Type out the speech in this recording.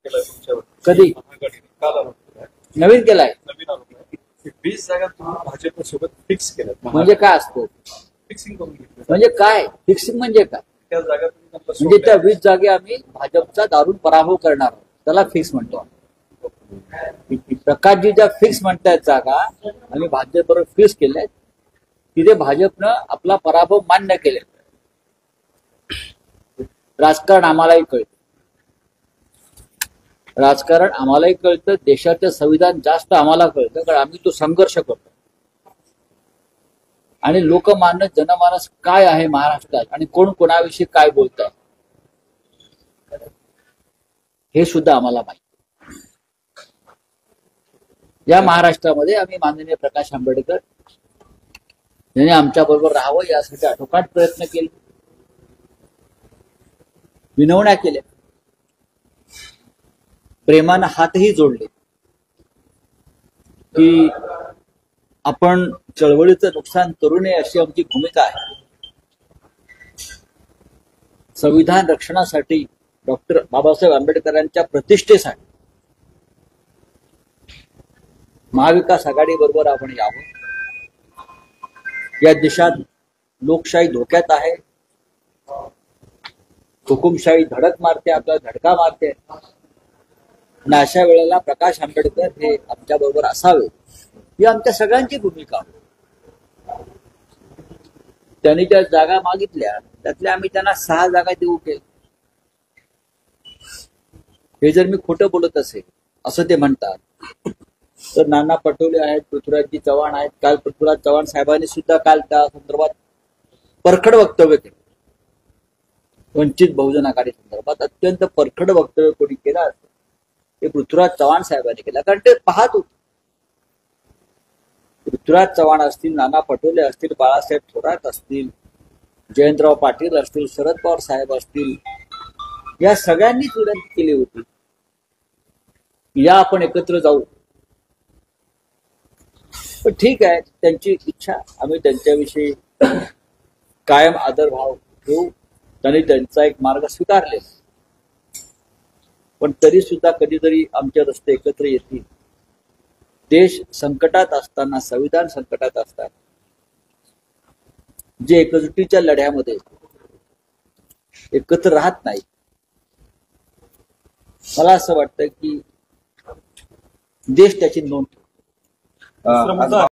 केलाय तुमच्यावर. कधी? महाआघाडीने काल आरोप केलाय. नवीन केलाय. नवीन आरोप आहे की 20 जागा तुम्ही भाजपसोबत फिक्स केल्यात. म्हणजे काय असतं? फिक्सिंग करून घेतलं. म्हणजे काय फिक्सिंग म्हणजे काय? त्या जागा तुम्ही त्यांना म्हणजे त्या सोडल्या. 20 जागी आम्ही भाजपचा दारुण पराभव करणार आहोत. त्याला फिक्स म्हणतो. प्रकाशजीच्या फिक्स म्हणतायत जागा आम्ही भाजपबरोबर फिक्स केल्यात. तिथे भाजपनं आपला पराभव मान्य केले. राजकारण आम्हालाही कळतं. राजकारण आम्हालाही कळतं. देशाचं संविधान जास्त आम्हाला कळतं, कारण आम्ही तो संघर्ष करतो. आणि लोकमानस जनमानस काय आहे महाराष्ट्रात आणि कोण कोणाविषयी काय बोलतात हे सुद्धा आम्हाला माहिती. या महाराष्ट्रामध्ये आम्ही माननीय प्रकाश आंबेडकर यांनी आमच्या बरोबर राहावं यासाठी आटोकाट प्रयत्न केले, विनवण्या केल्या, प्रेमानं हातही जोडले की आपण चळवळीचं नुकसान करू नये अशी आमची भूमिका आहे. संविधान रक्षणासाठी डॉक्टर बाबासाहेब आंबेडकरांच्या प्रतिष्ठेसाठी महाविकास आघाडी बरोबर आपण यावं. या देशात लोकशाही धोक्यात आहे. हुकुमशाही धडक मारते, आपल्याला धडका मारते. आणि अशा वेळेला प्रकाश आंबेडकर हे आमच्या बरोबर असावे ही आमच्या सगळ्यांची भूमिका. त्यांनी ज्या जागा मागितल्या त्यातल्या आम्ही त्यांना 6 जागा देऊ केल्या. हे जर मी खोटं बोलत असेल असं ते म्हणतात तर नाना पटोले आहेत, पृथ्वीराजजी चव्हाण आहेत. काल पृथ्वीराज चव्हाण साहेबांनी सुद्धा काल त्या संदर्भात परखड वक्तव्य केलं. वंचित बहुजन आघाडी संदर्भात अत्यंत परखड वक्तव्य कोणी केलं असतं ते पृथ्वीराज चव्हाण साहेबांनी केलं, कारण ते पाहत होते. पृथ्वीराज चव्हाण असतील, नाना पटोले असतील, बाळासाहेब थोरात असतील, जयंतराव पाटील असतील, शरद पवार साहेब असतील, या सगळ्यांनीच विनंती केली होती या आपण एकत्र जाऊ. पण ठीक आहे, त्यांची इच्छा, आम्ही त्यांच्याविषयी कायम आदरभाव ठेवू. त्यांनी त्यांचा एक मार्ग स्वीकारले. पण तरी सुद्धा कधीतरी आमचे रस्ते एकत्र येतील. देश संकटात असताना, संविधान संकटात असताना जे एकजुटीच्या लढ्यामध्ये एकत्र राहत नाही, मला असं वाटतं की देश त्याची नोंद